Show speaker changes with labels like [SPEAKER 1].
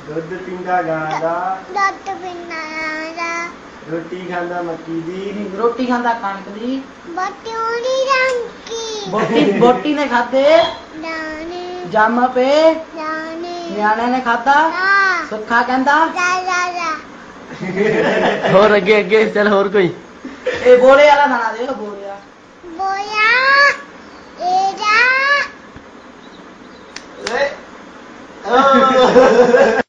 [SPEAKER 1] दुध पींदा गां दा
[SPEAKER 2] दुध पींदा गां दा
[SPEAKER 1] रोटी खांदा मक्की दी
[SPEAKER 3] रोटी खांदा कणक दी
[SPEAKER 2] बोटी उड़ी रंग की
[SPEAKER 3] बोटी ने खाधे
[SPEAKER 2] दाने
[SPEAKER 3] जम पे
[SPEAKER 2] दाने
[SPEAKER 3] न्याणे ने खाधा सुखा कहंदा
[SPEAKER 4] और अगे अगे चल और कोई
[SPEAKER 3] ए बोले वाला गाना दे बोलिया
[SPEAKER 2] बोया एरा